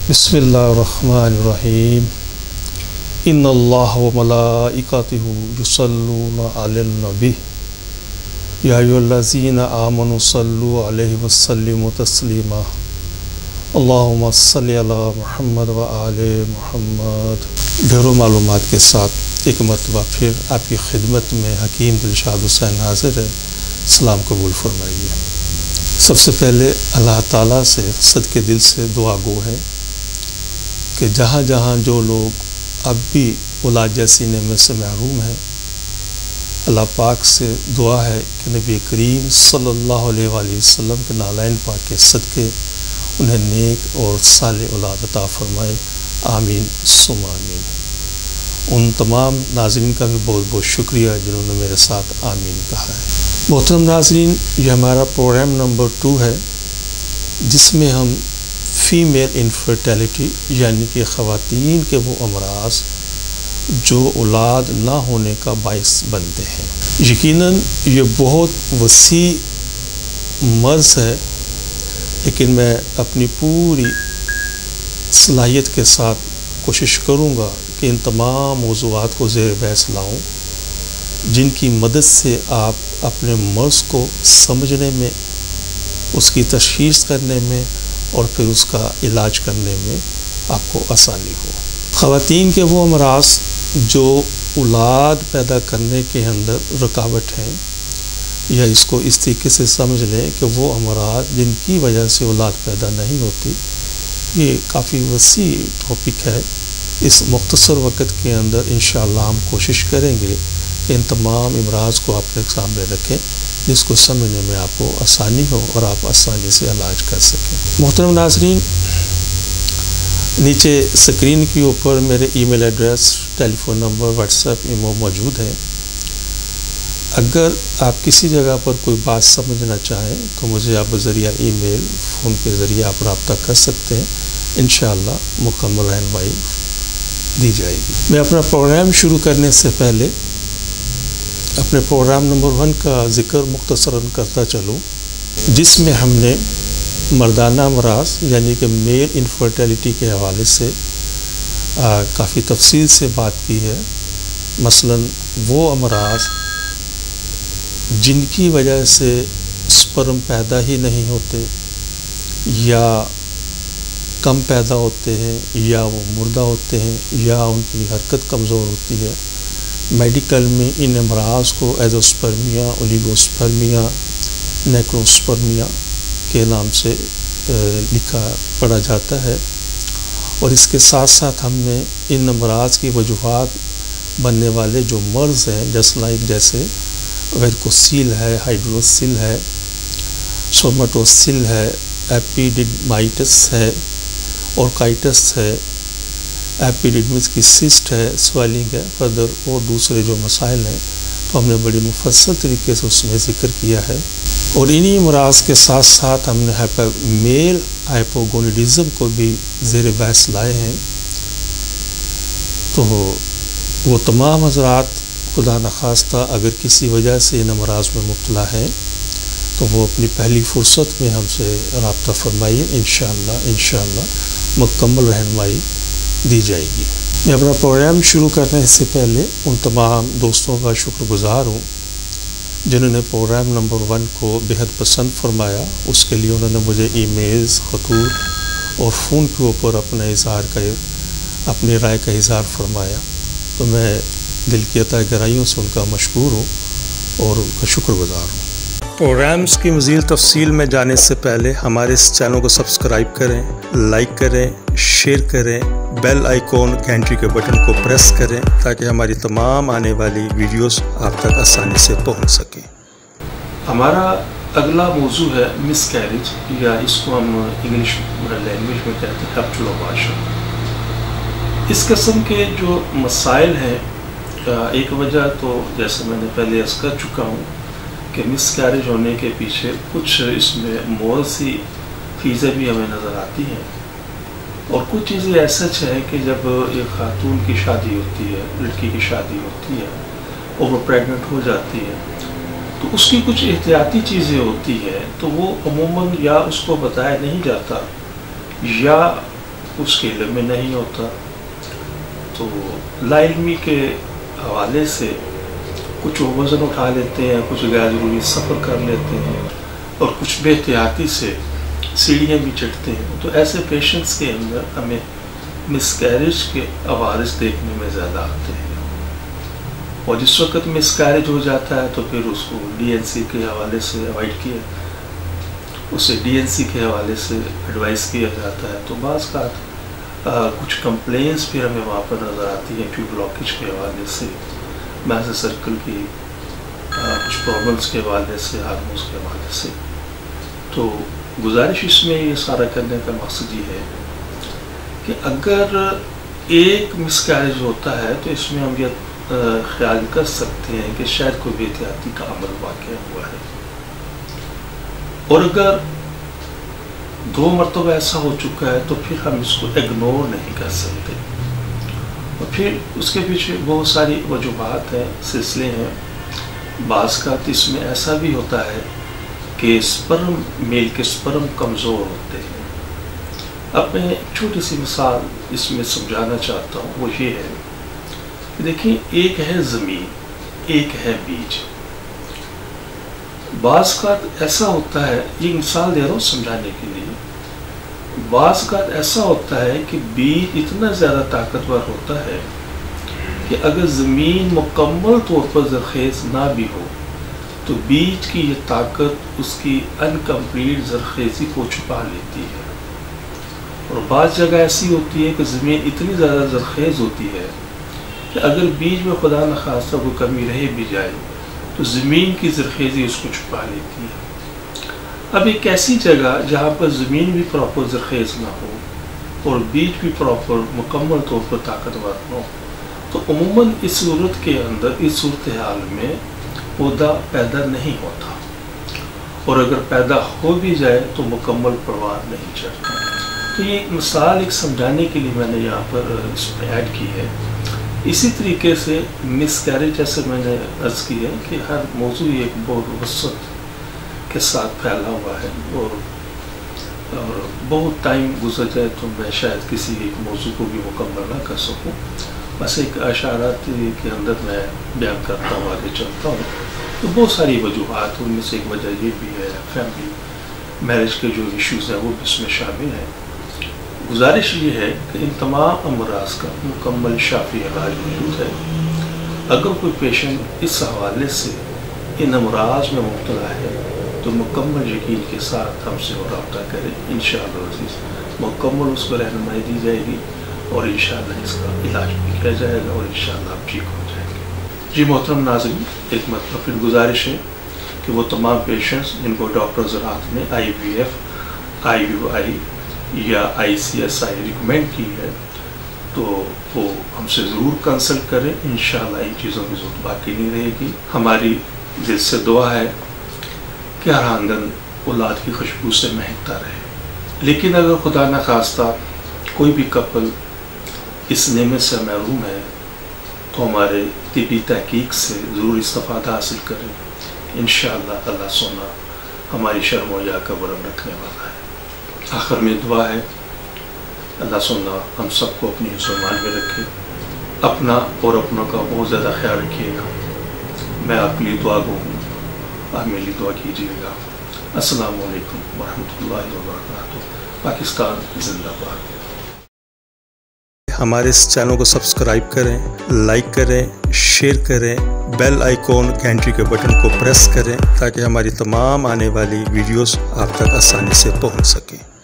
बिस्मिल्लाहिर्रहमानिर्रहीम इन्नल्लाह व मलाइकतहु युसल्लूना अलन नबी या अय्युहल्लज़ीना आमनु सल्लु अलैहि व सल्लिमु तस्लीमा अल्लाहुम्मा सल्लि अला मुहम्मद व आले मुहम्मद। ढेरों मालूमात के साथ एक मरतबा फिर आपकी खिदमत में हकीम दिलशाद हुसैन हाजिर है। सलाम कबूल फरमाइए। सबसे पहले अल्लाह ताला से सदके दिल से दुआ गो है कि जहाँ जहाँ जो लोग अब भी औलाद जैसी नेमत से महरूम हैं, अल्लाह पाक से दुआ है कि नबी करीम सल्लल्लाहु अलैहि वसल्लम के नालैन पाक के सदके उन्हें नेक और साले औलाद अता फरमाए। आमीन सुम्मा आमीन। उन तमाम नाज़रीन का भी बहुत बहुत शुक्रिया जिन्होंने मेरे साथ आमीन कहा है। मोहतरम नाज़रीन, ये हमारा प्रोग्राम नंबर 2 है जिसमें हम फ़ीमेल इनफर्टिलिटी यानी कि ख़वातीन के वो अमराज जो औलाद ना होने का बाइस बनते हैं। यकीनन ये बहुत वसी मर्ज़ है, लेकिन मैं अपनी पूरी सलाहियत के साथ कोशिश करूँगा कि इन तमाम मौज़ूआत को ज़ेर बहस लाऊँ जिनकी मदद से आप अपने मर्ज़ को समझने में, उसकी तशख़ीस करने में और फिर उसका इलाज करने में आपको आसानी हो। ख़वातीन के वो अमराज जो औलाद पैदा करने के अंदर रुकावट हैं, या इसको इस तरीके से समझ लें कि वो अमराज जिनकी वजह से औलाद पैदा नहीं होती। ये काफ़ी वसी टॉपिक है। इस मुख्तसर वक़्त के अंदर इंशाअल्लाह हम कोशिश करेंगे कि इन तमाम अमराज को आपके सामने रखें जिसको समझने में आपको आसानी हो और आप आसानी से इलाज कर सकें। मोहतरम नाज़रीन, नीचे स्क्रीन के ऊपर मेरे email address, telephone number, WhatsApp, imo मौजूद है। अगर आप किसी जगह पर कोई बात समझना चाहें तो मुझे आप ज़रिया ईमेल, फ़ोन के ज़रिए आप रब्ता कर सकते हैं। इंशाअल्लाह मुकम्मल रहनुमाई दी जाएगी। मैं अपना प्रोग्राम शुरू करने से पहले अपने प्रोग्राम नंबर 1 का ज़िक्र मुख्तसरन करता चलूँ, जिसमें हमने मर्दाना अमराज यानी कि मेल इनफर्टिलिटी के हवाले से काफ़ी तफसील से बात की है। मसलन वो अमराज जिनकी वजह से स्पर्म पैदा ही नहीं होते, या कम पैदा होते हैं, या वो मुर्दा होते हैं, या उनकी हरकत कमज़ोर होती है। मेडिकल में इन अमराज को एज़ोस्पर्मिया, ओलिगोस्पर्मिया, नेक्रोस्पर्मिया के नाम से लिखा पढ़ा जाता है। और इसके साथ साथ हमने इन अमराज की वजूहात बनने वाले जो मर्ज़ हैं, जैसे वेरिकोसील है, हाइड्रोसिल है, सोमेटोसिल है, एपिडिडमाइटिस है, ऑर्काइटिस है, एपिडिडमिस की सिस्ट है, स्वेलिंग है, फर्दर और दूसरे जो मसाइल हैं तो हमने बड़ी मुफस्सल तरीके से उसमें ज़िक्र किया है। और इन्हीं अमराज के साथ साथ हमने मेल हाइपोगोनिडिज्म को भी ज़ेर बहस लाए हैं। तो वो तमाम हज़रात खुदा नखास्ता अगर किसी वजह से इन अमराज में मुब्तला हैं तो वो अपनी पहली फ़ुर्सत में हमसे रब्ता फरमाइए। इंशाअल्लाह मुकम्मल रहनुमाई दी जाएगी। मैं अपना प्रोग्राम शुरू करने से पहले उन तमाम दोस्तों का शुक्रगुज़ार हूँ जिन्होंने प्रोग्राम नंबर 1 को बेहद पसंद फरमाया। उसके लिए उन्होंने मुझे ईमेल्स, खतूत और फ़ोन के ऊपर अपनी राय का इज़हार फरमाया। तो मैं दिल की अता गहराइयों से उनका मशकूर हूँ और उनका शुक्रगुज़ार हूँ। प्रोग्राम्स की मज़ीद तफसील में जाने से पहले हमारे इस चैनल को सब्सक्राइब करें, लाइक करें, शेयर करें, बेल आइकॉन घंटी के बटन को प्रेस करें ताकि हमारी तमाम आने वाली वीडियोस आप तक आसानी से पहुंच सकें। हमारा अगला मौजू है मिसकैरेज, या इसको हम इंग्लिश लैंग्वेज में कहते हैं हैप्टल अबॉर्शन। इस किस्म के जो मसाइल हैं, एक वजह तो जैसे मैंने पहले अर्ज़ कर चुका हूँ कि मिसकैरेज होने के पीछे कुछ इसमें मोरल सी चीज़ें भी हमें नज़र आती हैं, और कुछ चीज़ें ऐसा है कि जब एक खातून की शादी होती है, लड़की की शादी होती है और वो प्रेग्नेंट हो जाती है तो उसकी कुछ एहतियाती चीज़ें होती हैं, तो वो अमूमन या उसको बताया नहीं जाता या اس کے علم میں نہیں ہوتا، تو لا علمی کے حوالے سے کچھ وہ وزن اٹھا لیتے ہیں، کچھ غیر ضروری سفر کر لیتے ہیں، اور کچھ بے احتیاطی سے سیڑھیاں بھی چڑھتے ہیں. تو ایسے پیشنٹس کے اندر ہمیں مس کیریج کے عوارض دیکھنے میں زیادہ آتے ہیں. اور جس وقت مس کیریج ہو جاتا ہے تو پھر اس کو ڈی این سی کے حوالے سے اوائڈ کیا، اسے ڈی این سی کے حوالے سے ایڈوائز کیا جاتا ہے. تو بعض کا کچھ کمپلینس پھر ہمیں وہاں پر نظر آتی ہیں ٹیوب بلاکیج کے حوالے سے، میسو سرکل کی کچھ پرابلمس کے حوالے سے، ہارمونس کے حوالے سے. تو گزارش اس میں یہ سارا کرنے کا مقصد یہ ہے کہ اگر ایک مس کیریج ہوتا ہے تو اس میں ہم یہ خیال کر سکتے ہیں کہ شاید کوئی بے احتیاطی کا عمل واقع ہوا ہے. اور اگر 2 مرتبہ ایسا ہو چکا ہے تو پھر ہم اس کو اگنور نہیں کر سکتے. اور پھر اس کے پیچھے بہت ساری وجوہات ہیں، سلسلے ہیں. بعض کا اس میں ایسا بھی ہوتا ہے کہ سپرم، میل کے سپرم کمزور ہوتے ہیں. اب میں ایک چھوٹی سی مثال اس میں سمجھانا چاہتا ہوں، وہ یہ ہے کہ دیکھیں، ایک ہے زمین، ایک ہے بیج. بعض کا ایسا ہوتا ہے، یہ مثال دے رہا ہوں سمجھانے کے لیے، بعض کا ایسا ہوتا ہے کہ بیج اتنا زیادہ طاقتور ہوتا ہے کہ اگر زمین مکمل طور پر زرخیز نہ بھی ہو تو بیج کی یہ طاقت اس کی انکمپلیٹ زرخیزی کو چھپا لیتی ہے. اور بعض جگہ ایسی ہوتی ہے کہ زمین اتنی زیادہ زرخیز ہوتی ہے کہ اگر بیج میں خدا نخواستہ کوئی کمی رہ بھی جائے تو زمین کی زرخیزی اس کو چھپا لیتی ہے. اب ایک ایسی جگہ جہاں پر زمین بھی پراپر زرخیز نہ ہو اور بیج بھی پراپر مکمل طور پر طاقتور نہ ہو، تو عموماً اس صورت کے اندر، اس صورتحال میں پودا پیدا نہیں ہوتا، اور اگر پیدا ہو بھی جائے تو مکمل پروان نہیں چڑھتا. تو یہ مثال ایک سمجھانے کے لیے میں نے یہاں پر اس میں ایڈ کی ہے. اسی طریقے سے مس کیریج، جیسے میں نے عرض کی ہے کہ ہر موضوع ایک بہت وسعت کے ساتھ پھیلا ہوا ہے، اور بہت ٹائم گزر جائے تو میں شاید کسی ایک موضوع کو بھی مکمل نہ کر سکوں. بس ایک اشارات کے اندر میں بیان کرتا ہوں، آگے چلتا ہوں. تو بہت ساری وجوہات، ان میں سے ایک وجہ یہ بھی ہے فیملی میرج کے جو ایشوز ہیں وہ بھی اس میں شامل ہیں. گزارش یہ ہے کہ ان تمام امراض کا مکمل شافی علاج موجود ہے. اگر کوئی پیشنٹ اس حوالے سے ان امراض میں مبتلا ہے تو مکمل یقین کے ساتھ ہم سے رابطہ کرے. انشاءاللہ عزیز مکمل اس کو رہنمائی دی جائے گی، اور انشاءاللہ اس کا علاج بھی کیا جائے گا، اور انشاءاللہ آپ ٹھیک ہو جائیں گے. جی محترم ناظرین، ایک مطلب پھر گزارش ہے کہ وہ تمام پیشنٹس جن کو ڈاکٹر زراعت نے IVF، IUI یا ICSI ریکمینڈ کی ہے تو وہ ہم سے ضرور کنسلٹ کریں. انشاءاللہ ان چیزوں کی ضرورت باقی نہیں رہے گی. ہماری دل سے دعا ہے کہ ہر آنگن اولاد کی خوشبو سے مہکتا رہے. لیکن اگر خدا نخواستہ کوئی بھی کپل اس نعمت سے محروم ہے تو ہمارے طبی تحقیق سے ضرور استفادہ حاصل کریں. انشاءاللہ اللہ سونا ہماری شرم و حیا کا برم رکھنے والا ہے. آخر میں دعا ہے اللہ سونا ہم سب کو اپنی مسلمان میں رکھے. اپنا اور اپنوں کا بہت زیادہ خیال رکھیے گا. میں آپ کے لیے دعا گو ہوں، آپ میری دعا کیجیے گا. السلام علیکم ورحمۃ اللہ وبرکاتہ. پاکستان زندہ باد. ہمارے اس چینل کو سبسکرائب کریں، لائک کریں، شیئر کریں، بیل آئیکن گھنٹی کے بٹن کو پریس کریں تاکہ ہماری تمام آنے والی ویڈیوز آپ تک آسانی سے پہنچ سکیں.